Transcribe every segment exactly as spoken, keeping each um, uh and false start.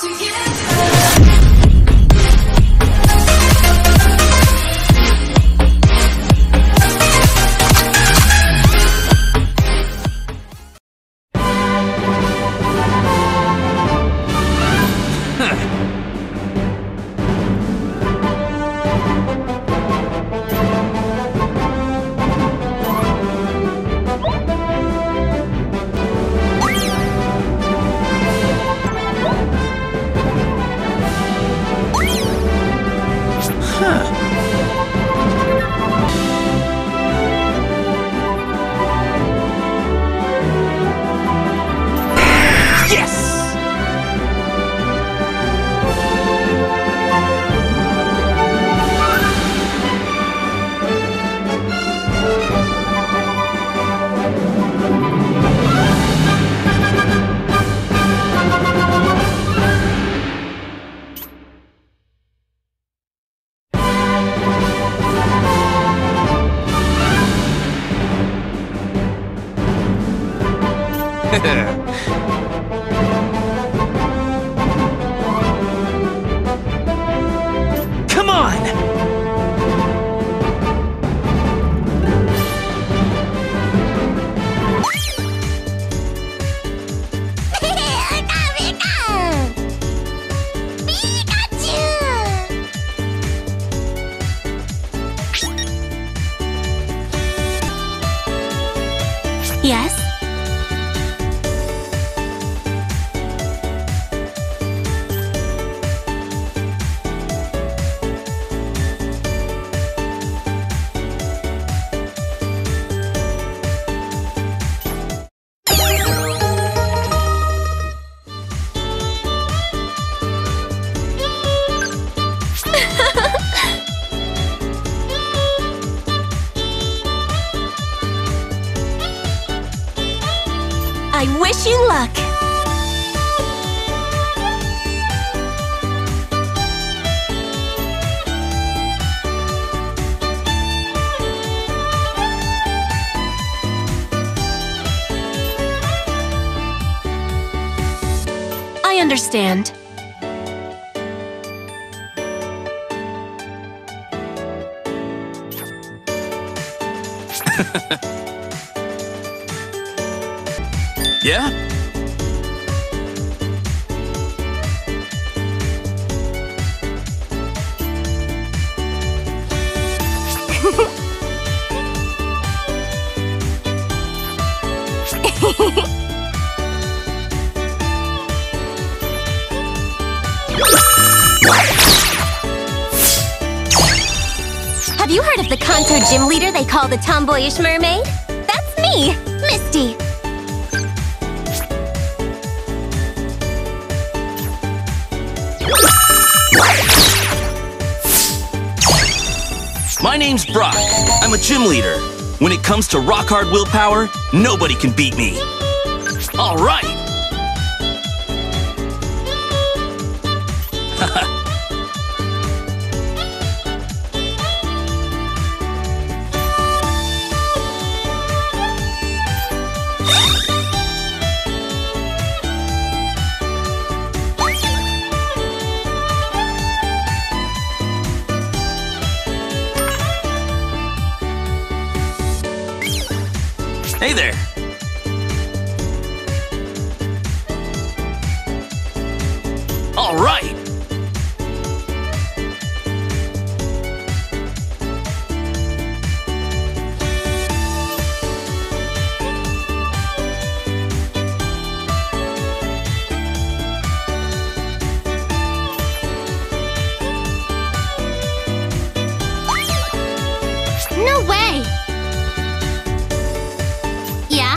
Come on! Yes? I wish you luck! I understand. Yeah? Have you heard of the Kanto gym leader they call the tomboyish mermaid? That's me, Misty. My name's Brock. I'm a gym leader. When it comes to rock-hard willpower, nobody can beat me. All right! Hey there! All right! No way! Yeah?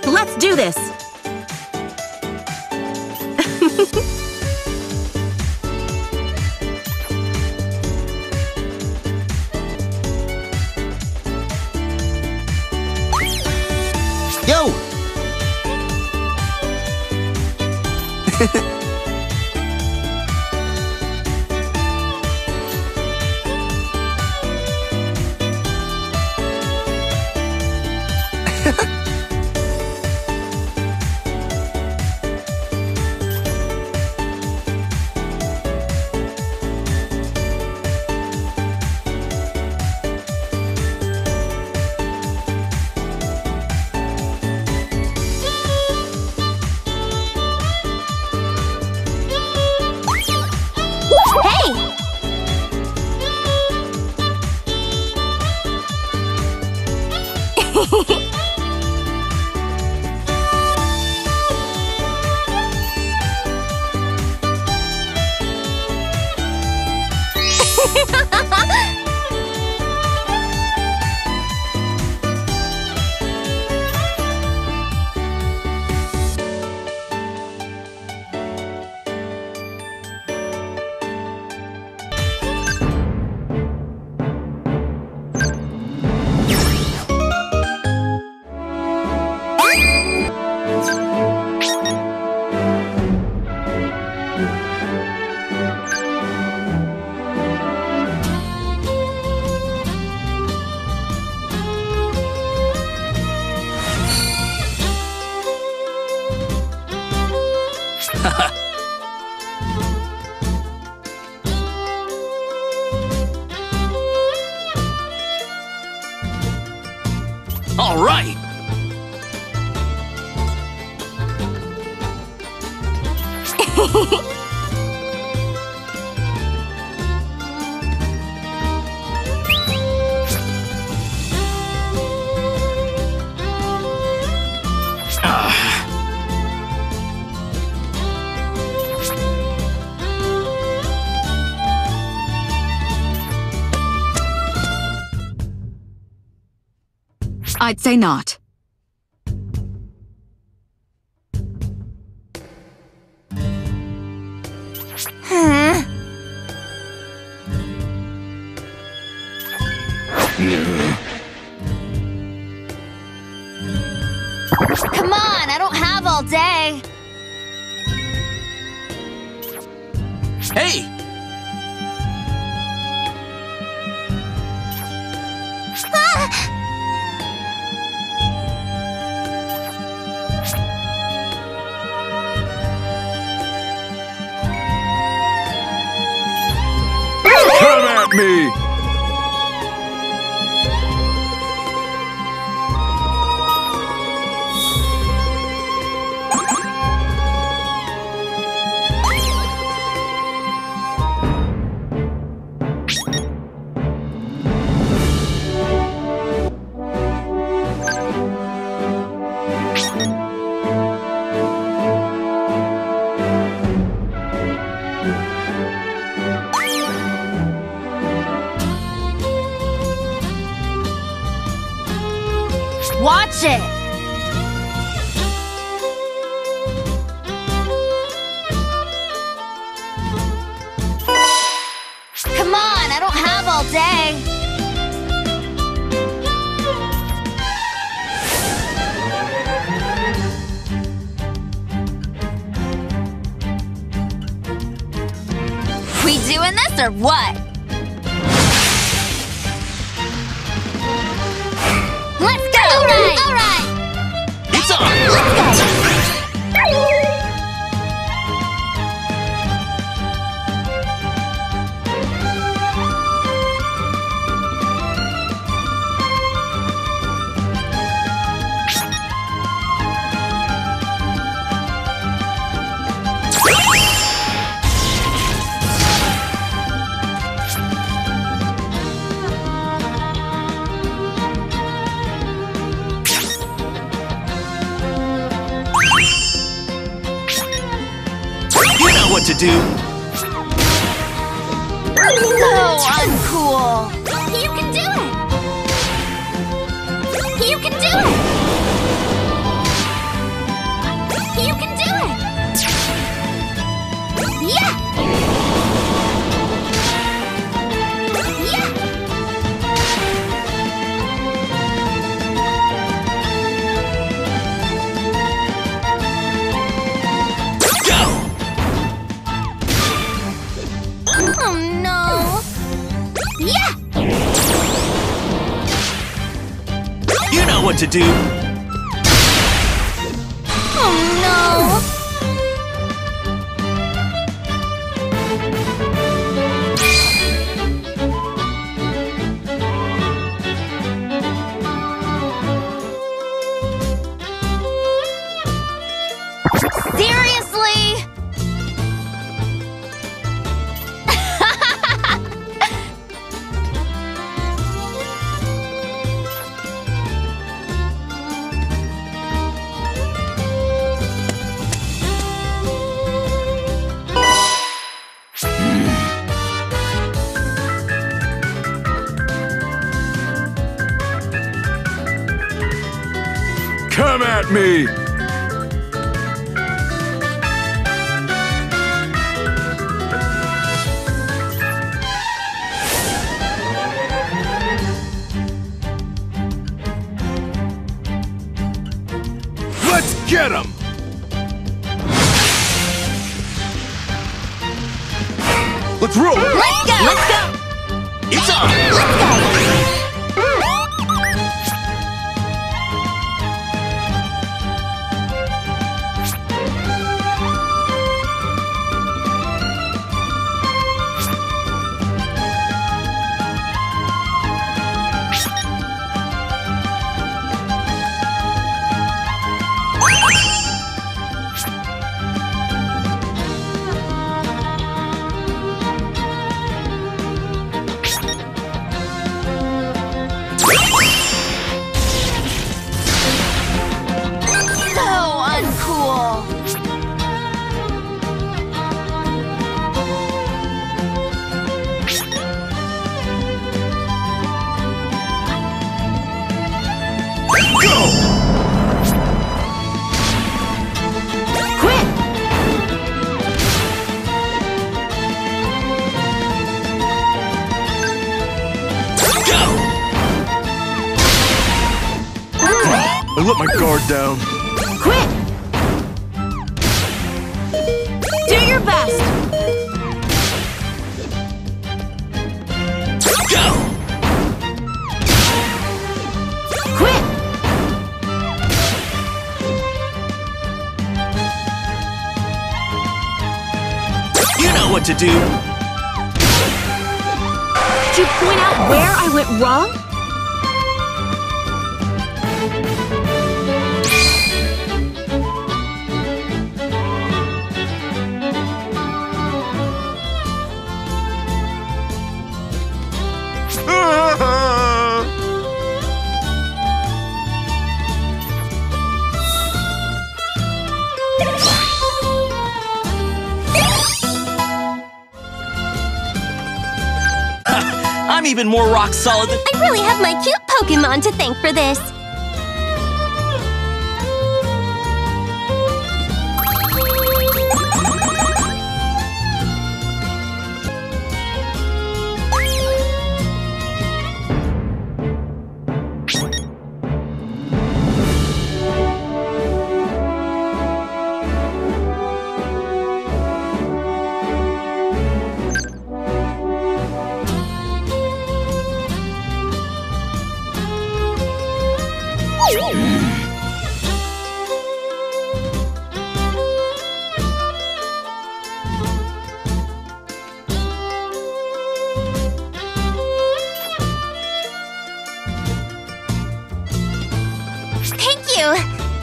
Let's do this! Yo! All right! I'd say not. Huh? Come on, I don't have all day. Hey! Ah! Come at me! Watch it! Come on, I don't have all day. We doing this or what? Let's go! All right! All right! It's on! Let's go! What to do? So uncool! You can do it! You can do it! what to do. Oh no! Seriously? Come at me! Let's get him! Let's roll! Let's go! Let's go! It's on! Let's go! I let my guard down. Quit! Do your best! Go! Quit! You know what to do. Did you point out where I went wrong? I'm even more rock solid than... I really have my cute Pokémon to thank for this. Thank you!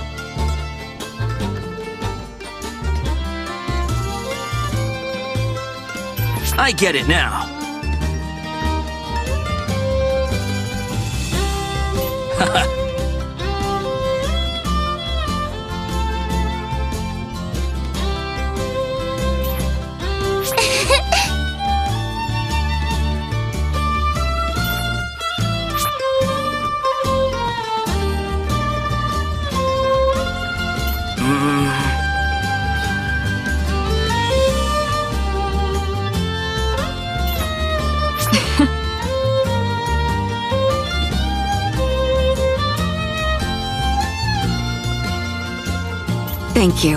I get it now. Haha. Thank you.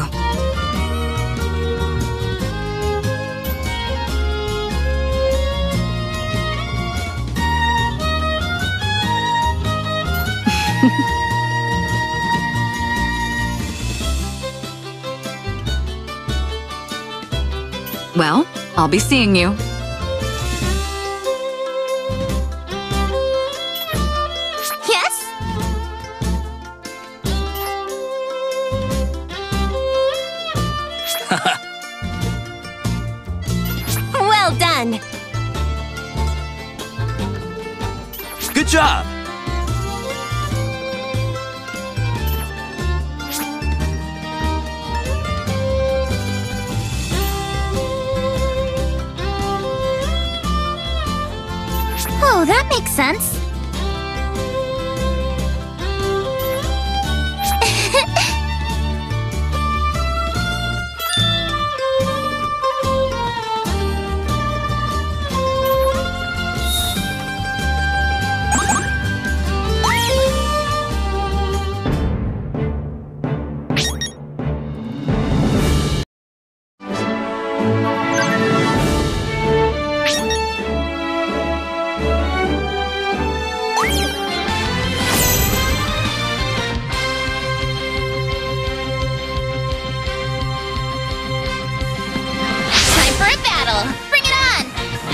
Well, I'll be seeing you. Yes? Well done! Good job! Oh, that makes sense. Bring it on!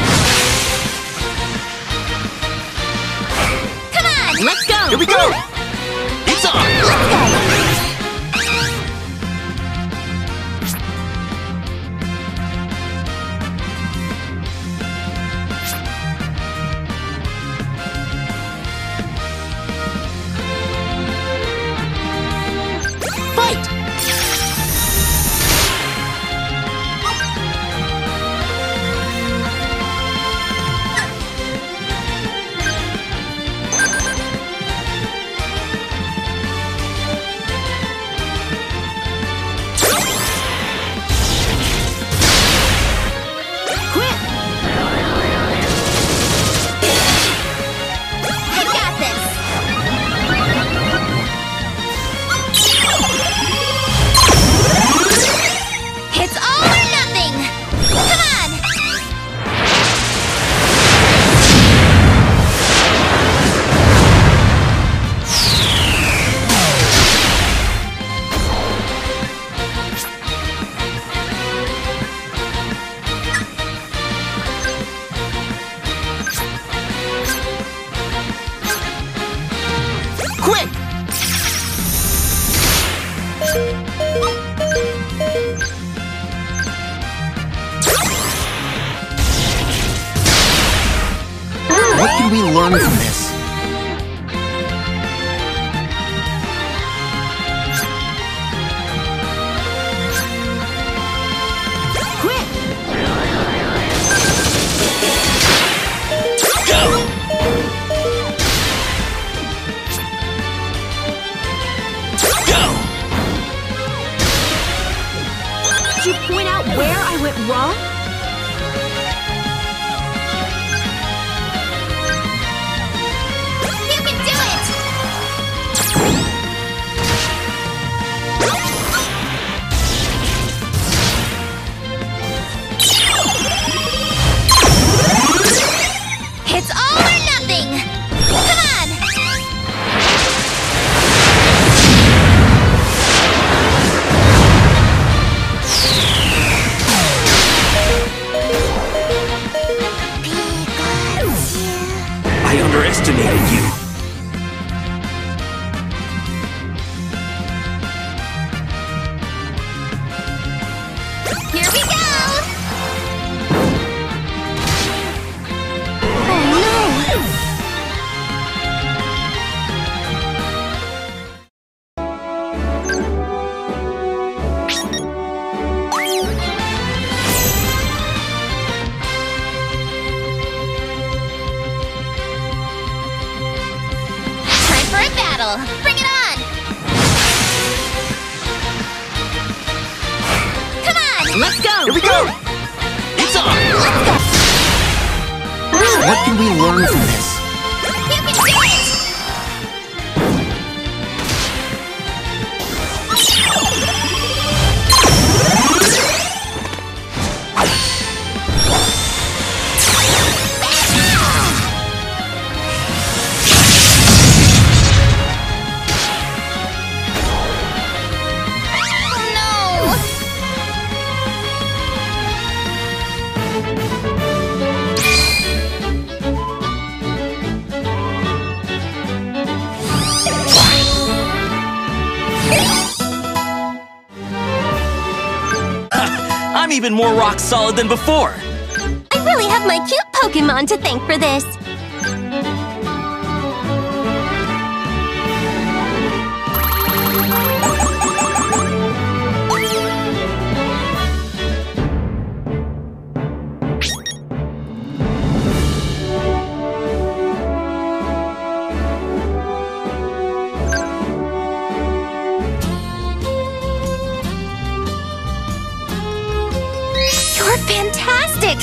Come on! Let's go! Here we go! It's on! Let's go! Fight! What can we learn from this? Quit! Go! Go! Did you point out where I went wrong? You can do it! It's all or nothing! Come on! I underestimated you. Here we go! Oh no! Time for a battle! Bring it on! Come on! Let's go! Here we go! It's on! Let's go! What can we learn from this? You can do it! Oh no! I'm even more rock solid than before. I really have my cute Pokémon to thank for this. You're fantastic!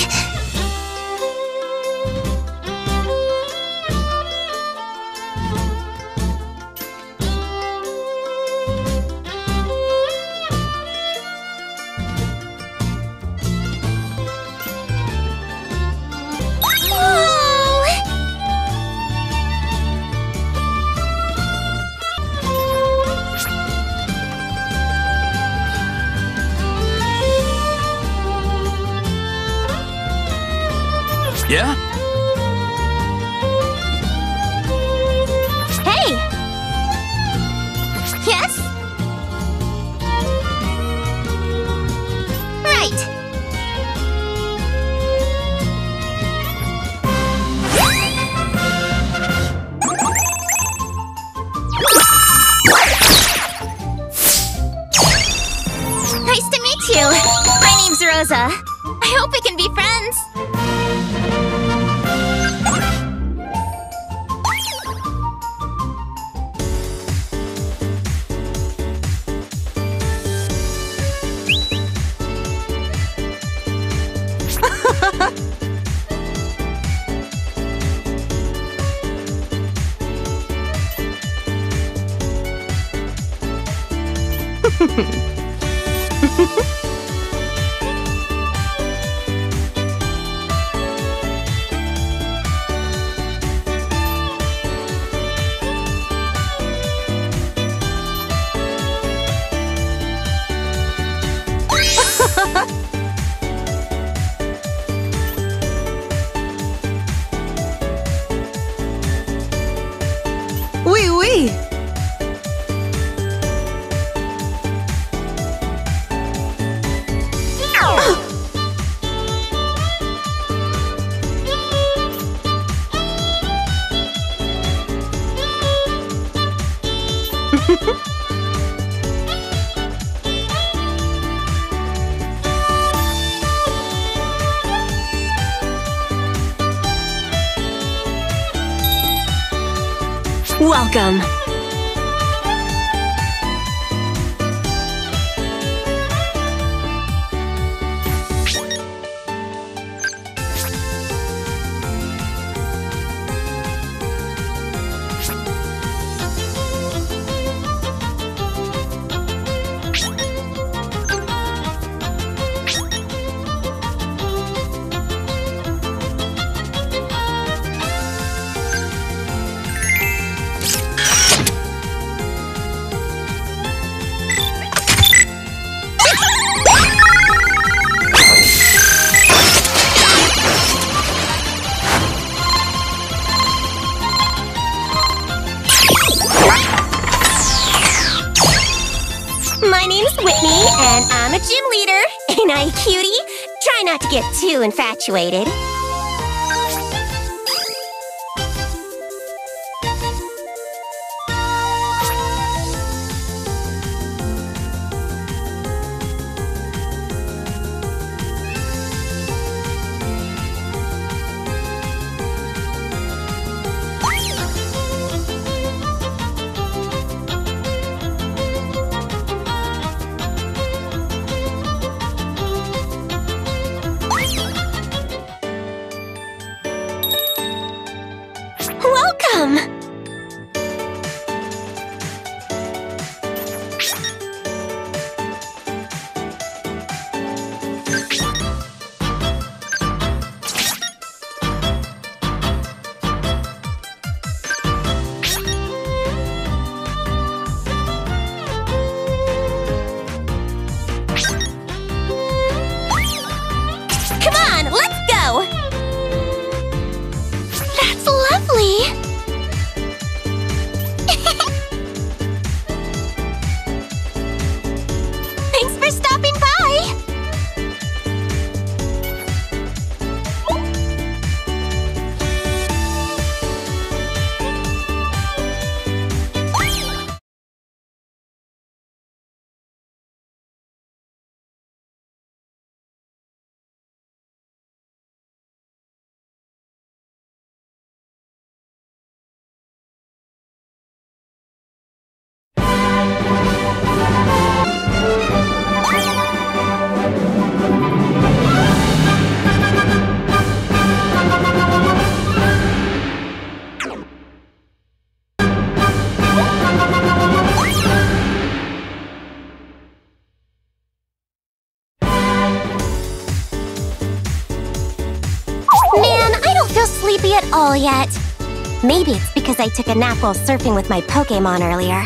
Yeah? Hey! Yes? Right! Nice to meet you! My name's Rosa. I hope we can be friends! Oui, oui. Welcome. My name's Whitney, and I'm a gym leader. Ain't I a cutie? Try not to get too infatuated. sleepy at all yet. Maybe it's because I took a nap while surfing with my Pokémon earlier.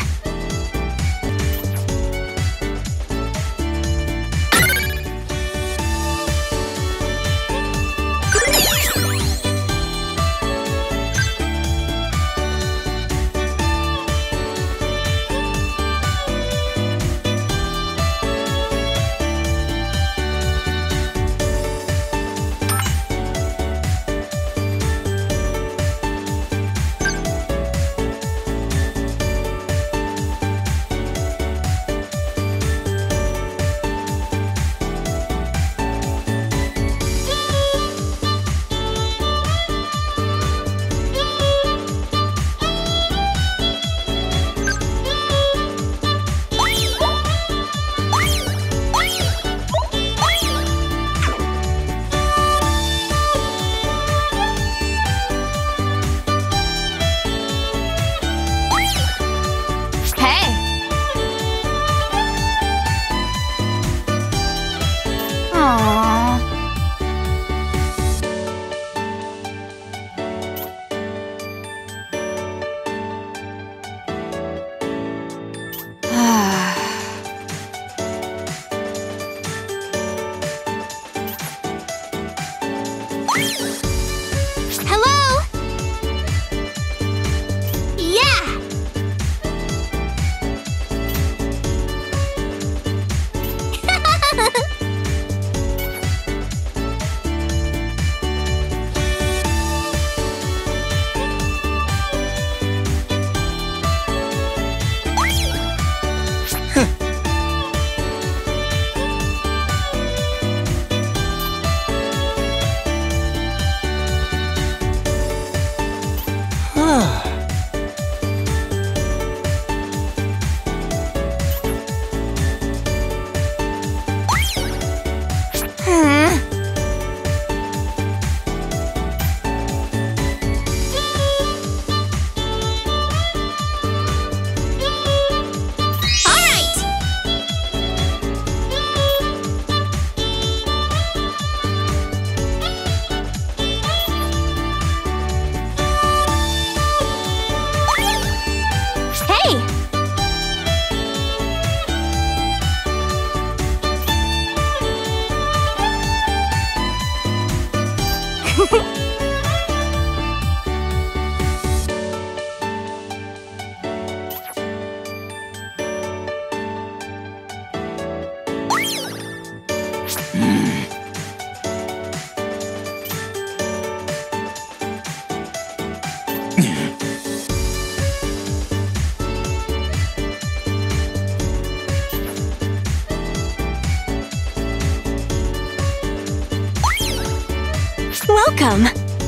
Welcome!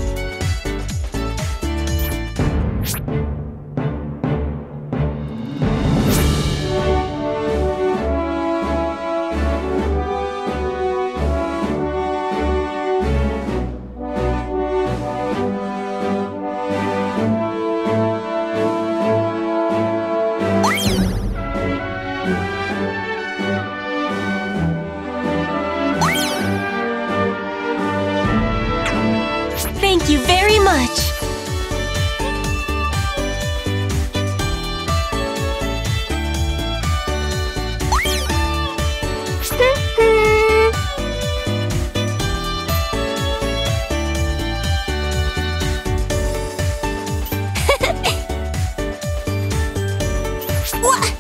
Thank you very much! What?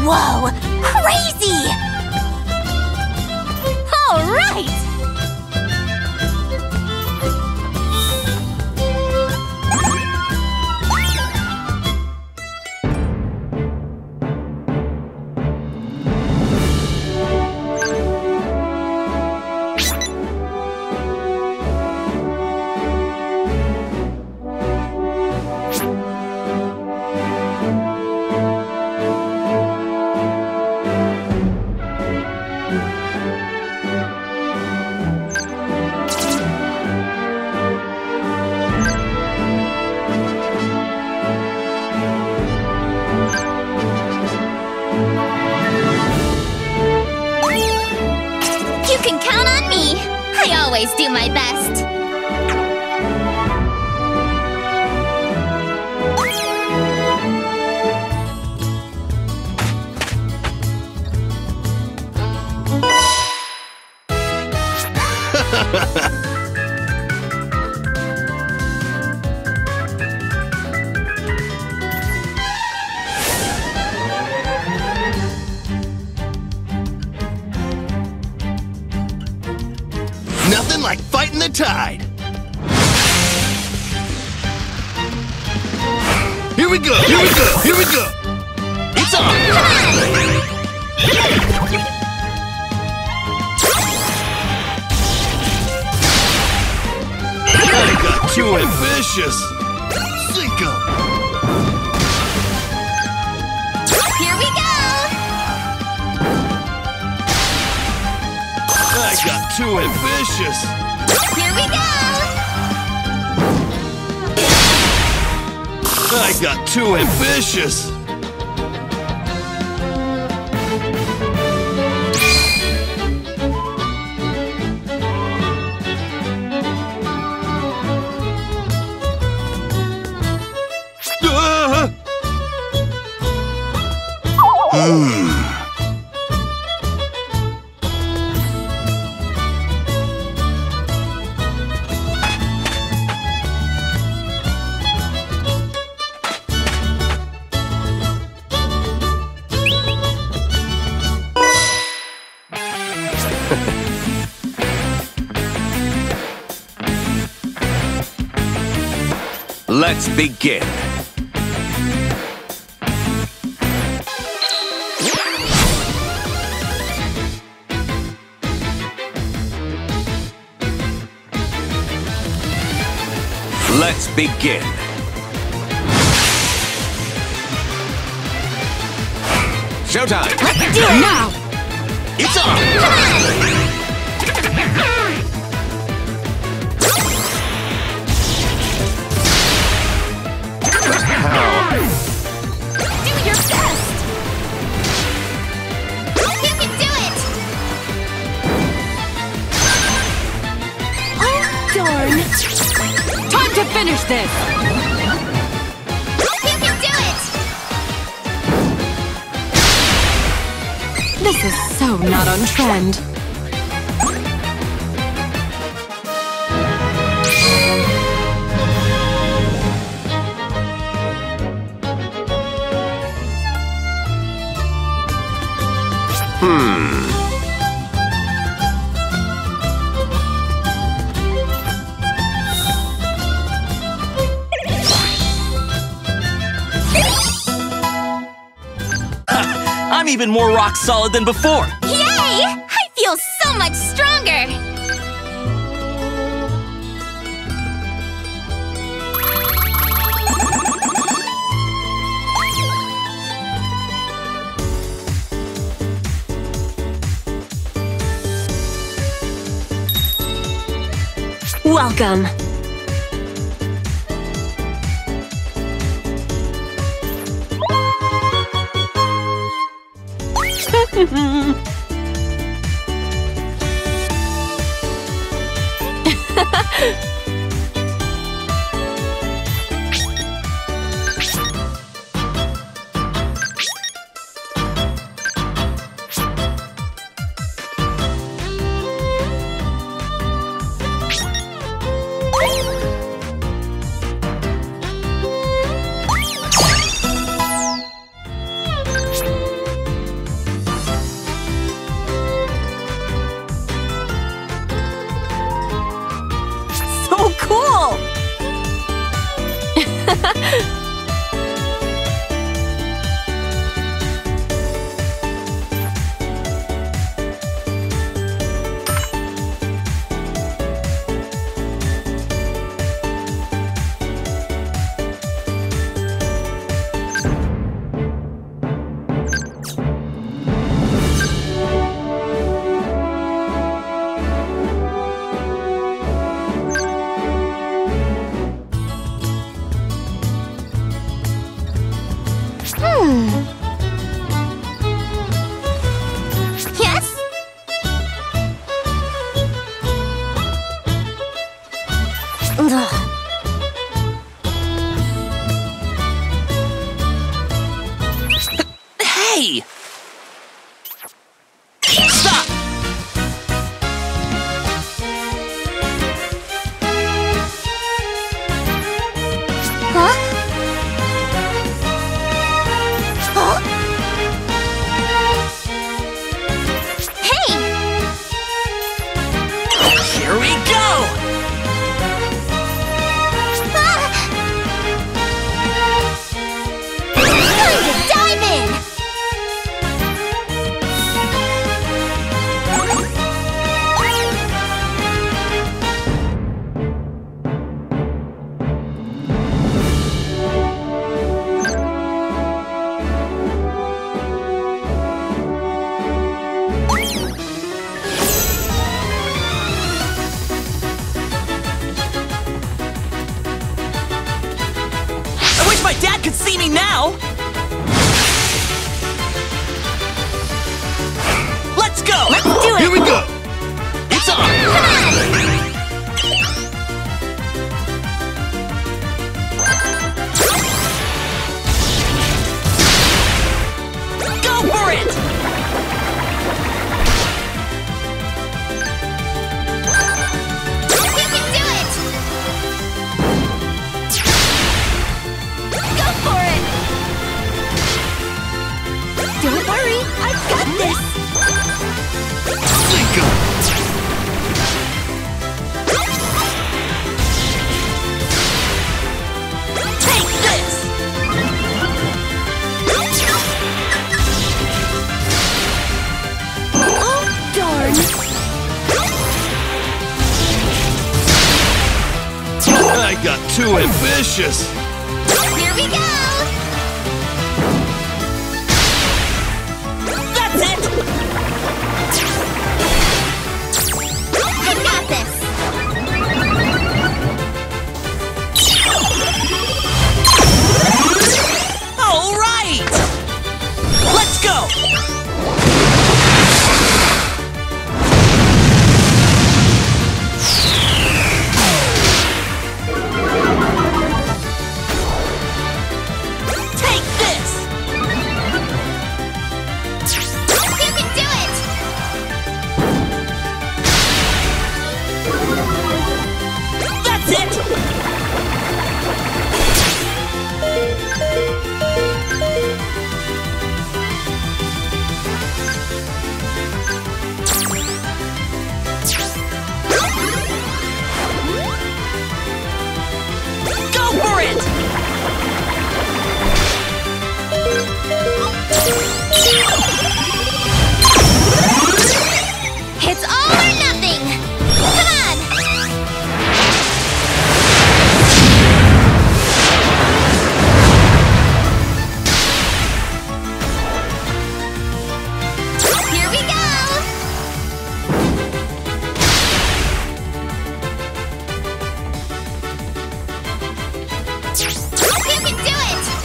Whoa! Crazy! All right! You can count on me! I always do my best! Nothing like fighting the tide. Here we go, here we go, here we go. It's on! I got too ambitious. Sink 'em. Here we go! I got too ambitious. Here we go! I got too ambitious. Ah! Hmm. Let's begin. Let's begin. Showtime! Let's do it now! It's on! Do your best! You can do it! Oh, darn! Time to finish this! You can do it! This is so not on trend. Hmm. I'm even more rock solid than before. Yay! I feel so much stronger! Welcome. I've got this! Sink 'em! Take this! Oh, darn! I got too ambitious! Here we go! That's it! I've got this! All right! Let's go! Take this! You can do it! That's it! Go for it! It's all or nothing! Come on! Here we go! You can do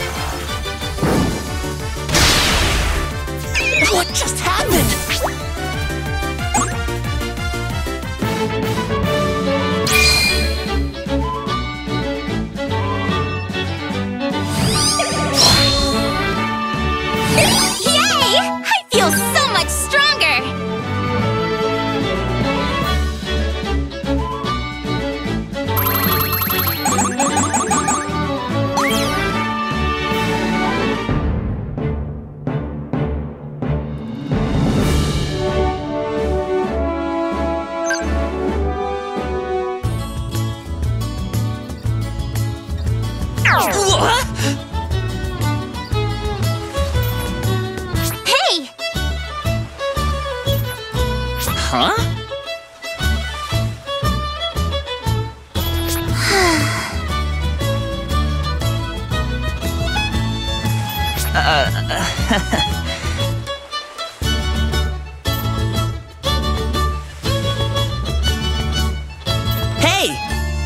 it! What just happened? Yay! I feel so much stronger! Hey! Huh? Hey!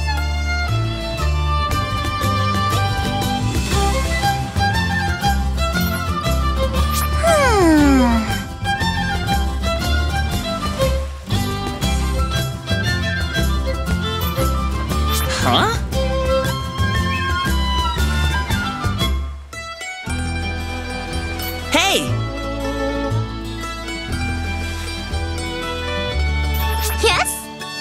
Huh? Hey! Yes?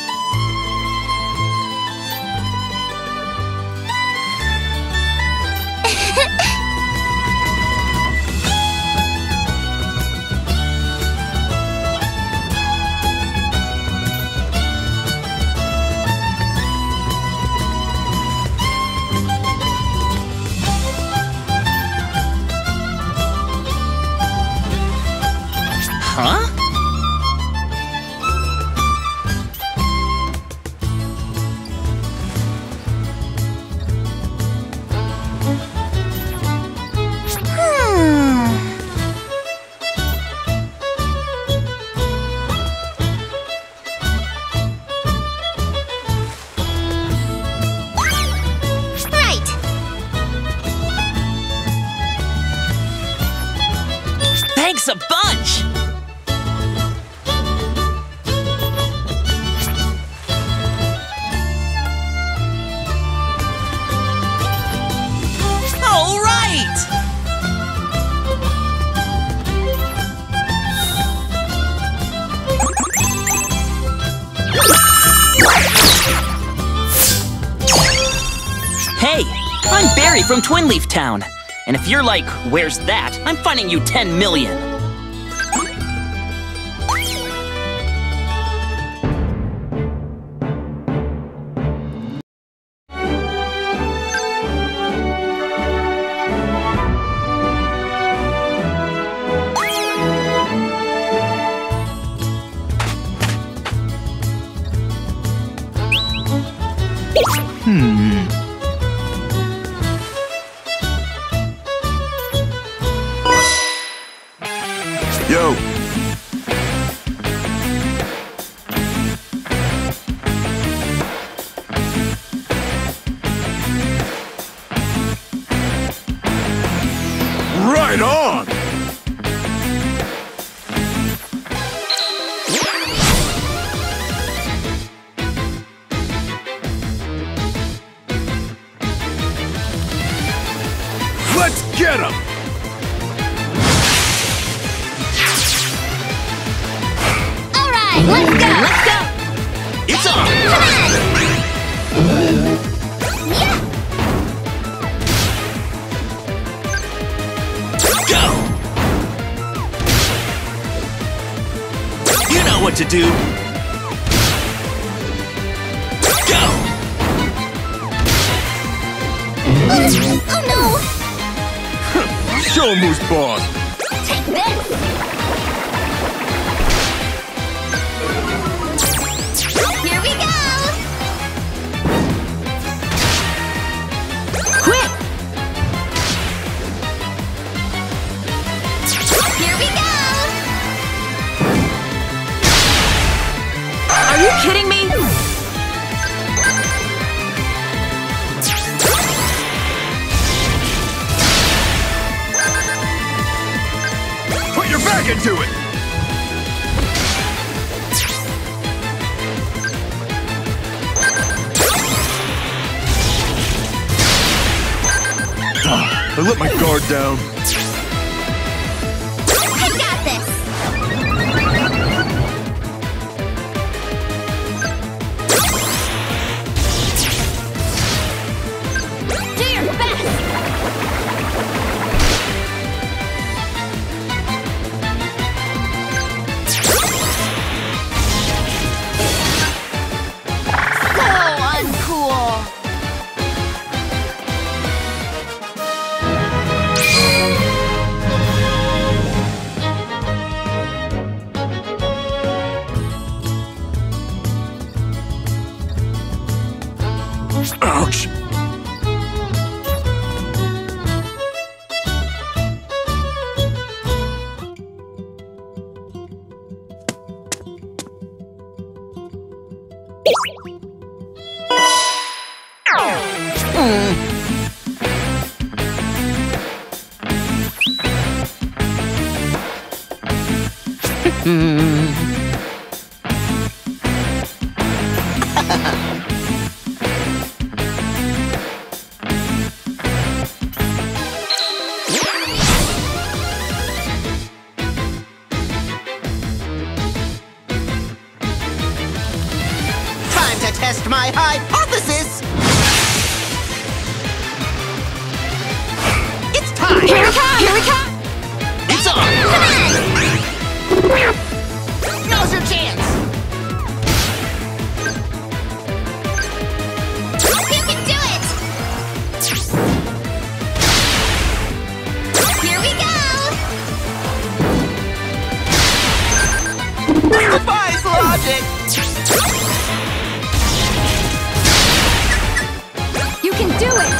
Huh? Right! Thanks a bunch! All right! Hey, I'm Barry from Twin Leaf Town. And if you're like, where's that? I'm finding you ten million. Yo. Right on! Let's get him! All right, let's go. Let's go. It's on! Come on. Yeah. Go! You know what to do! Go! Oh no! Show him who's boss! Take this! Here we go! Quick! Here we go! Are you kidding me? Put your back into it! I let my guard down. I got this! Do your best! So uncool! Ouch! Time to test my hypothesis! It's time! Here we come! Here we come! It's on! Now's your chance! You can do it! Here we go! Defies logic! You can do it!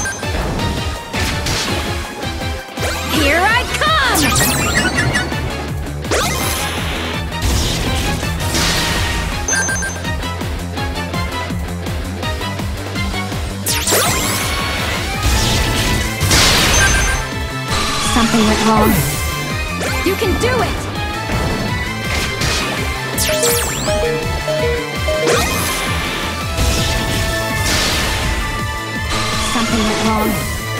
Here I come! Something went wrong. You can do it! Something went wrong.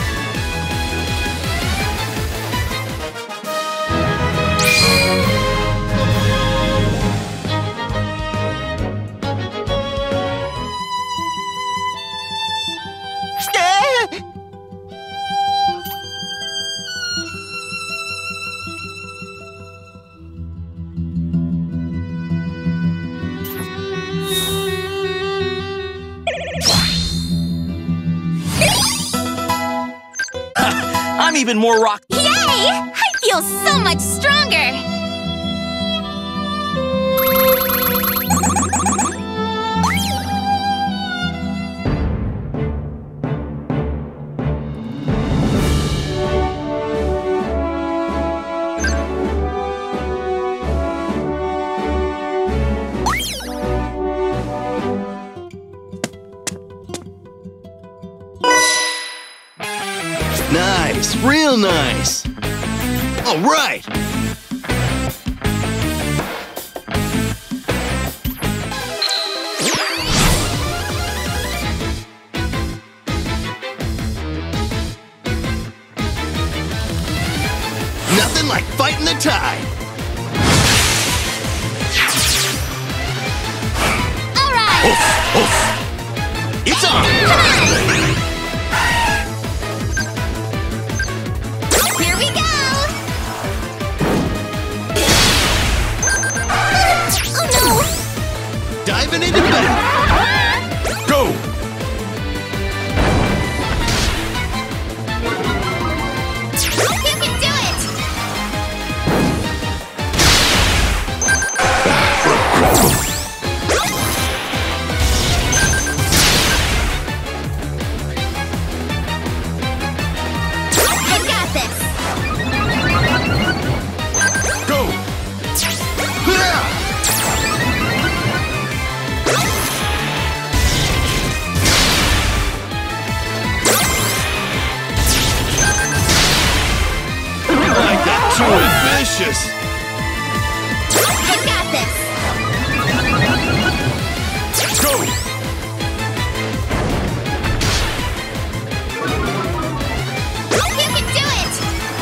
I'm even more rock. Yay! I feel so much stronger! real nice. All right. Nothing like fighting the tide. All right. Oof, oof. It's on! Here we go! Oh no! Diving into battle. Go! You can do it! I got this! Go! Yeah! I got too ambitious. I got this! Go! You can do it!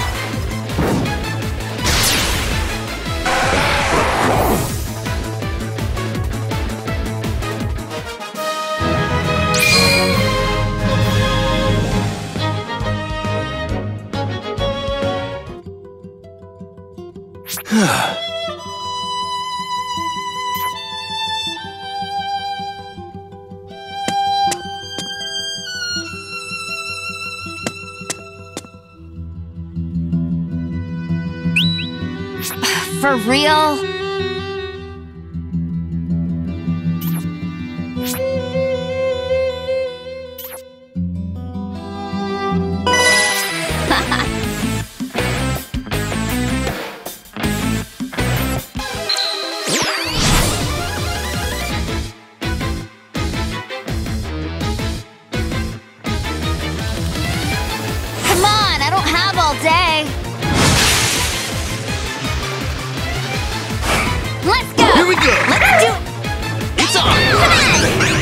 For real? Come on, I don't have all day. Let's go! Here we go! Let's do... It's on! Come on!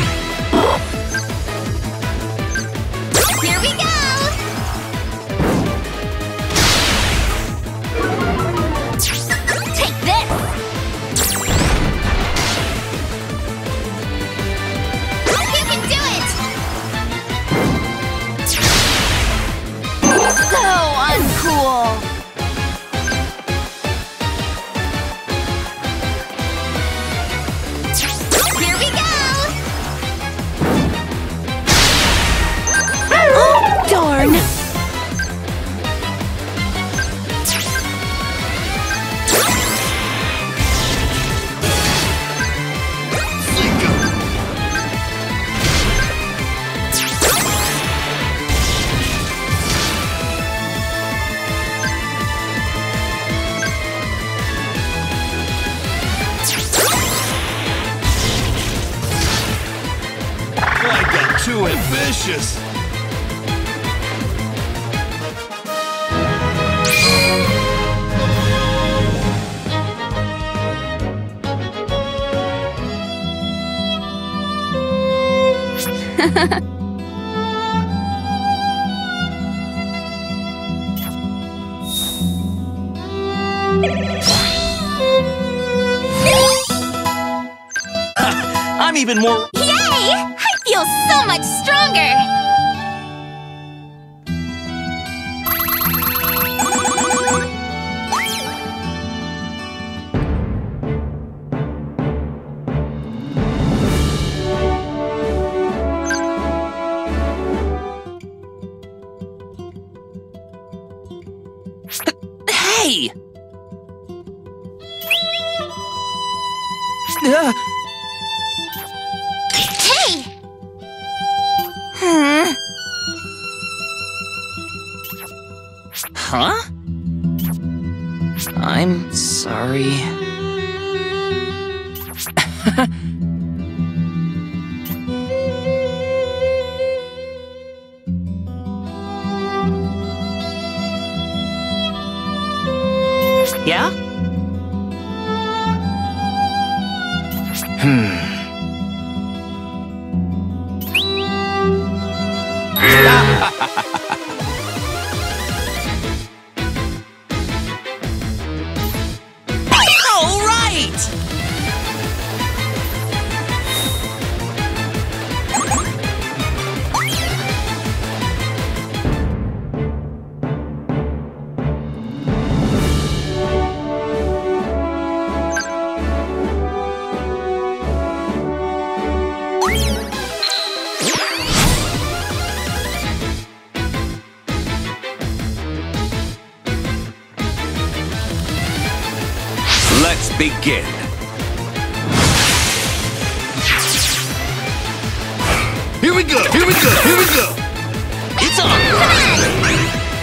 Here we go! Take this! You can do it! So uncool! Here we go! Oh, darn! I got too ambitious. I'm even more... Yay! I feel so much stronger! Hey! Uh, Hey! Huh? huh? I'm sorry. Yeah? Hmm. All right! Let's begin. Here we go, here we go, here we go! It's on!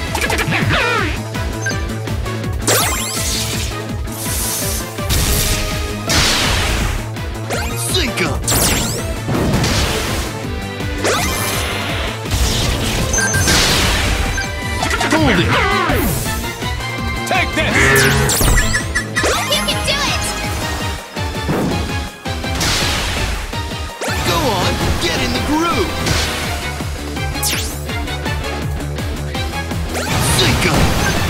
Sync up! Hold it! Take this! You can do it! Go on, get in the groove! Sync up!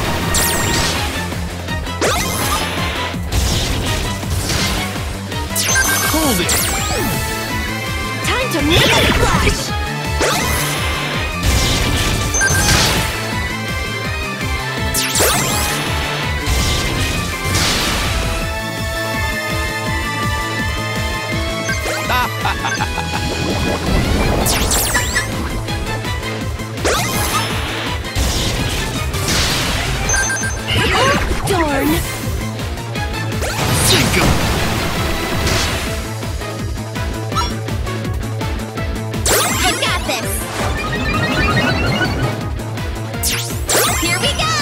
Hold it! Time to make a splash! Darn! Sync up! I got this! Here we go!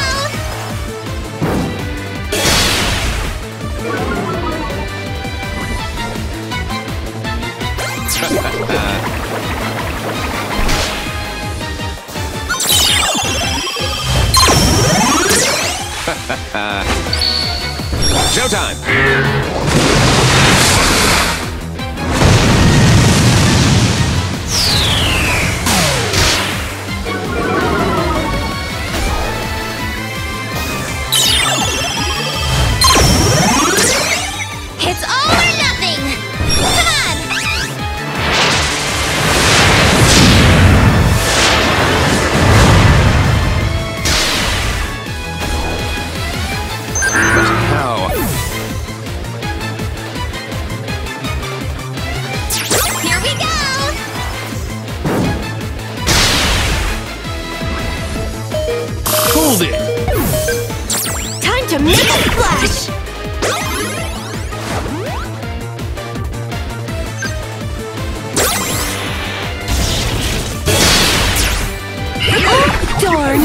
Showtime! It's all or nothing! Come on! How? Here we go! Hold it! Time to make a splash! Oh, darn!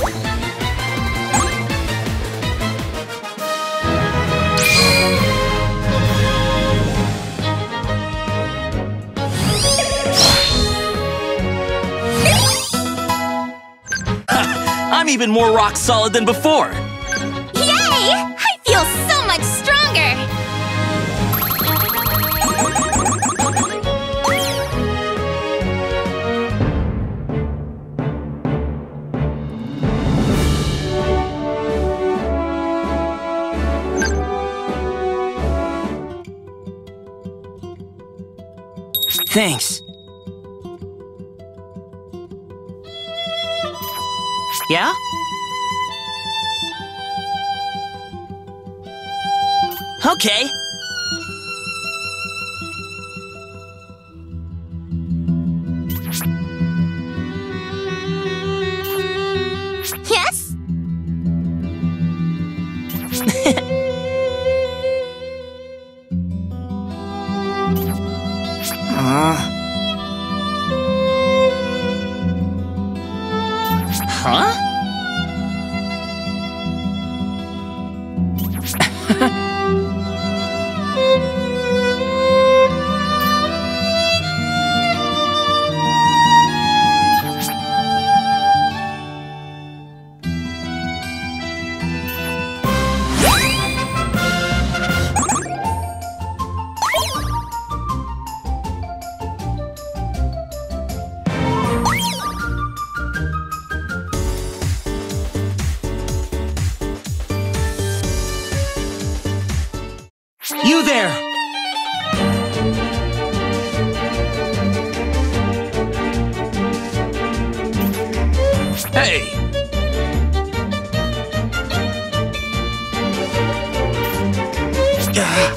I'm even more rock solid than before! Yay! I feel so much stronger! Thanks. Yeah? Okay. Yes? Huh? there! Hey! Ah.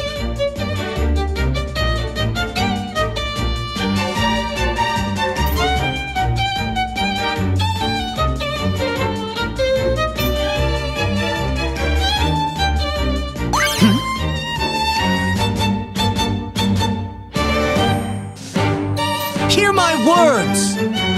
Hear my words!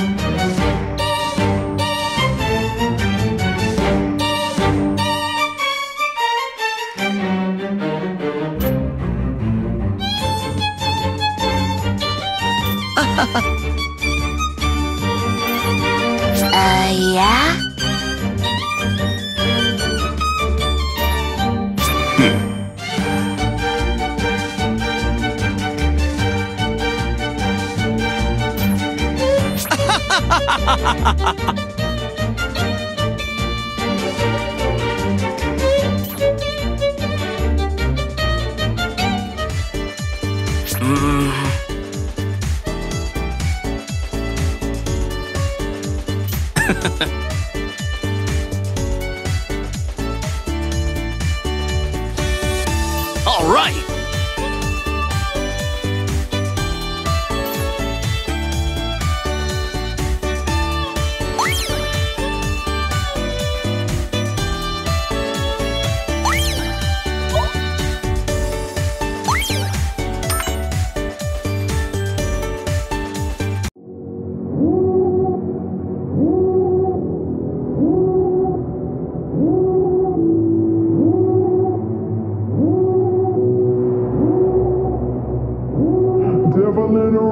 Uh, yeah? All right! Devil in a